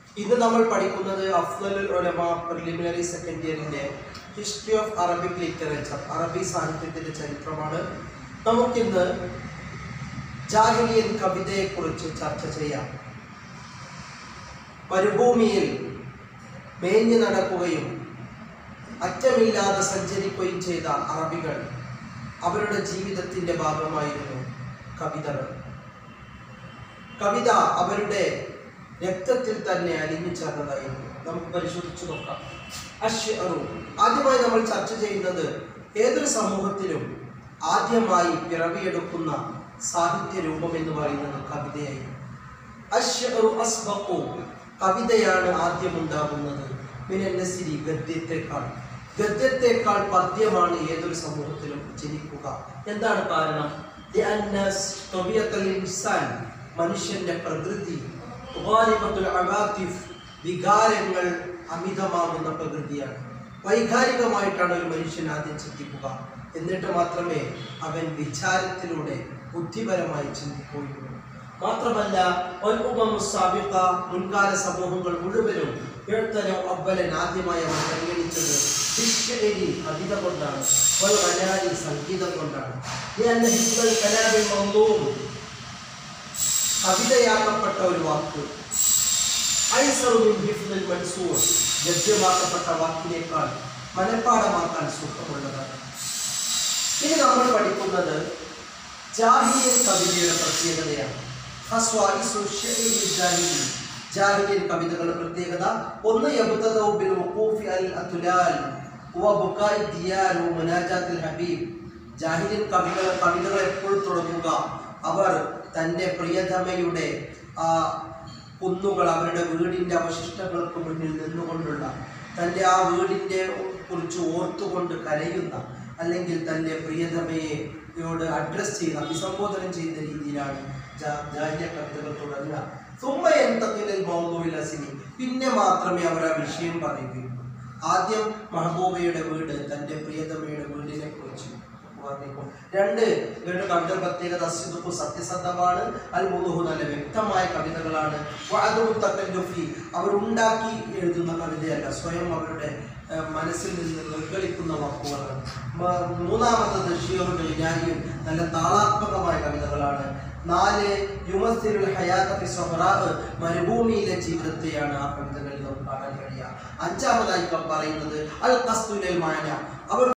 ഇന്ന് നമ്മൾ പഠിക്കുന്നത് അഫ്ളലുൽ ഉലമ പ്രിലിമിനറി സെക്കൻഡ് ഇയറിന്റെ ഹിസ്റ്ററി ഓഫ് അറബിക് ലിറ്ററേച്ചർ, അറബി സാഹിത്യത്തിന്റെ ചരിത്രമാണ്. നമുക്കിന്ന് ജാഹിലിയൻ കവിതയെക്കുറിച്ച് ചർച്ച ചെയ്യാം. മരുഭൂമിയിൽ മേഞ്ഞു നടക്കുകയും അറ്റമില്ലാതെ സഞ്ചരിക്കുകയും ചെയ്ത അറബികൾ, അവരുടെ ജീവിതത്തിന്റെ ഭാഗമായിരുന്നു കവിതകൾ. കവിത അവരുടെ രക്തത്തിൽ തന്നെ അലിഞ്ഞു ചേർന്നതായിരുന്നു. നമുക്ക് പരിശോധിച്ചു നോക്കാം. ആദ്യമായി നമ്മൾ ചർച്ച ചെയ്യുന്നത് ഏതൊരു സമൂഹത്തിലും ആദ്യമായി പിറവിയെടുക്കുന്ന സാഹിത്യ രൂപം എന്ന് പറയുന്നത് കവിതയായിരുന്നു. കവിതയാണ് ആദ്യം ഉണ്ടാകുന്നത്. മിനന്നസിരി, ഗദ്യത്തെക്കാൾ പദ്യമാണ് ഏതൊരു സമൂഹത്തിലും ജനിക്കുക. എന്താണ് കാരണം? മനുഷ്യന്റെ പ്രകൃതി വികാരങ്ങൾ അമിതമാകുന്ന പ്രകൃതിയാണ്. വൈകാരികമായിട്ടാണ് ഒരു മനുഷ്യൻ ആദ്യം ചിന്തിക്കുക, എന്നിട്ട് മാത്രമേ അവൻ വിചാരത്തിലൂടെ ബുദ്ധിപരമായി ചിന്തിക്കുകയുള്ളൂ. മാത്രമല്ല, മുൻകാല സമൂഹങ്ങൾ മുഴുവനും ആദ്യമായി അവർ പരിഗണിച്ചത് കവിത കൊണ്ടാണ്, സംഗീതം കൊണ്ടാണ്. കവിതയാക്കപ്പെട്ട ഒരു വാക്ക് ഗദ്യമാക്കപ്പെട്ട വാക്കിനേക്കാൾ മനഃപ്പാഠമാക്കാൻ സൂക്തമുള്ളതാണ്. ഇനി നമ്മൾ പഠിക്കുന്നത് ജാഹിലിയൻ കവിതയുടെ പ്രത്യേകതയാണ്. ജാഹിലിയൻ കവിതകളുടെ പ്രത്യേകത ഒന്ന്, ജാഹിലിയൻ കവിതകൾ എപ്പോഴും തുടങ്ങുക അവർ തൻ്റെ പ്രിയതമയുടെ കുന്നുകൾ, അവരുടെ വീടിൻ്റെ അവശിഷ്ടങ്ങൾക്ക് മുന്നിൽ നിന്നുകൊണ്ടുള്ള, തൻ്റെ ആ വീടിൻ്റെ കുറിച്ച് ഓർത്തുകൊണ്ട് കരയുന്ന, അല്ലെങ്കിൽ തൻ്റെ പ്രിയതമയോട് അഡ്രസ് ചെയ്യുന്ന, അഭിസംബോധന ചെയ്യുന്ന രീതിയിലാണ് ജാഹിലിയ കവിതകൾ തുടങ്ങുക. പിന്നെ മാത്രമേ അവർ ആ വിഷയം പറയുകയുള്ളൂ. ആദ്യം മെഹബൂബയുടെ വീട്, തൻ്റെ പ്രിയതമയുടെ വീടിനെ കുറിച്ച് വർണ്ണിക്കും. രണ്ട് കവിതയുടെ പ്രത്യേകത സത്യസന്ധമാണ്, നല്ല വ്യക്തമായ കവിതകളാണ്. അവരുണ്ടാക്കി എഴുതുന്ന കവിതയല്ല, സ്വയം അവരുടെ മനസ്സിൽ നിന്ന് നിർഗളിക്കുന്ന വാക്കുകളാണ്. മൂന്നാമത്തത് ഷിയറും നല്ല താളാത്മകമായ കവിതകളാണ്. നാല്, മരുഭൂമിയിലെ ജീവിതത്തെയാണ് ആ കവിതകളിൽ നമുക്ക് കാണാൻ കഴിയുക. അഞ്ചാമതായി പറയുന്നത് അൽ ഖസ്ദുൽ മാന, അവർ